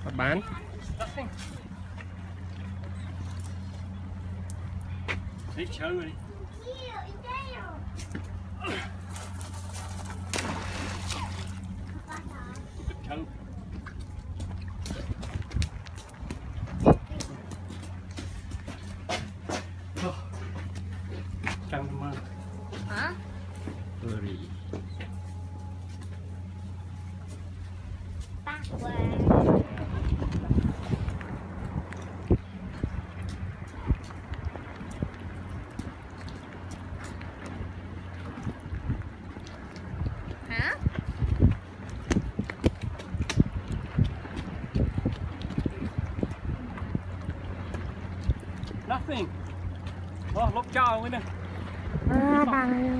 bán. Đi chơi đi. Căng mà. Hả? Rồi. Bác qua. Hả? Nothing. Lốp cho với nè. Bằng.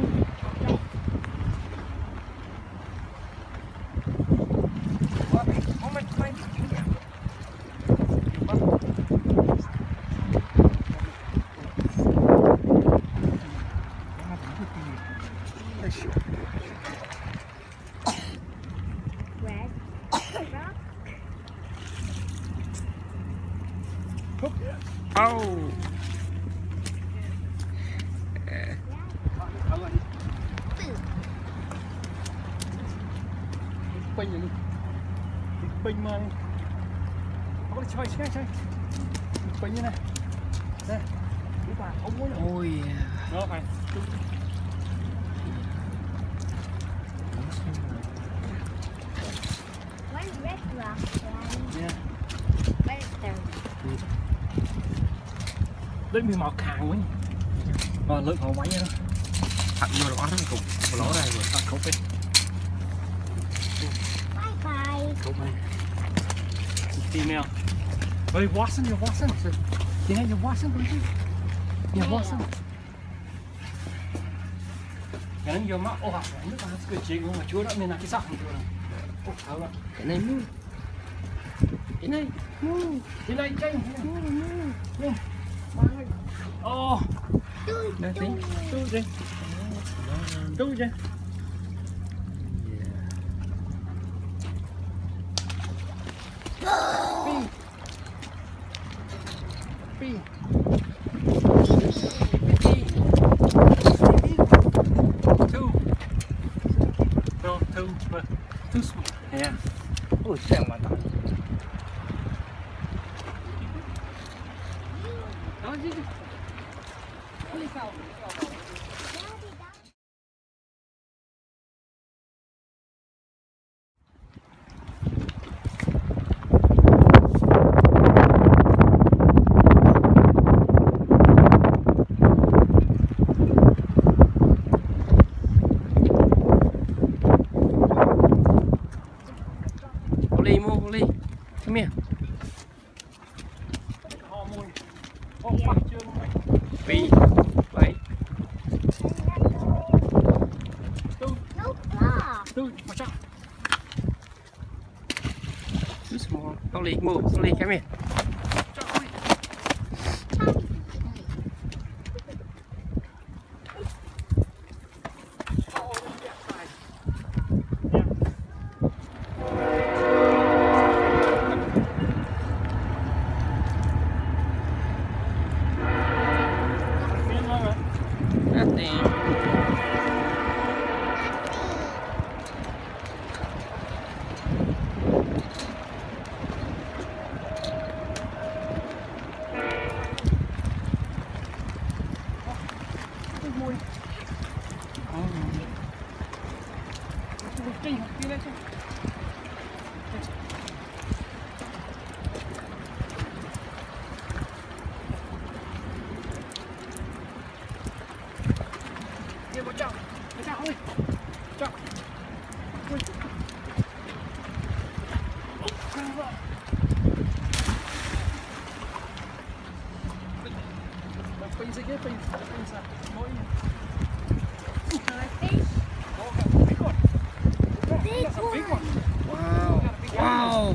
Oh. Pin rồi đi. Pin mà đi. Không có chơi. Pin như này. Đây. Đi vào không muốn nữa. Ôi. Đó phải. One red rock. Yeah. Better. Lấy miếng màu càng quá. Rồi lượt họ quay đó. Thật vô là có thằng cục. Lỗ đây rồi. Thật khúc đi. Bye bye. Khúc này. Female. Ơi Watson, you're Watson. Yeah, you're Watson, don't you? Yeah, Watson. Cái này nhiều mắc. Ồ, nước ta cứ chơi không mà chúa đó nên là cái sọc này chúa này. Ồ, sao đó? Cái này mua. Cái này mua. Cái này tranh. Mua. Ồ. Đây tính. Chú đi. Pi. Two small. Yeah. Ôi xem mà tao. Đó chứ. Ly. Come here. Pi. Vậy. Too small. Ly, move. Ly, come here. Nothing. Wow. Wow.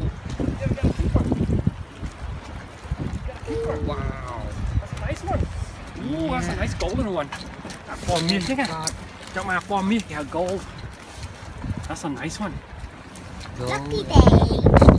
Wow. That's a nice one. Ooh, that's a nice golden one. For me, check it. Come out for me, yeah, gold. That's a nice one. Lucky day.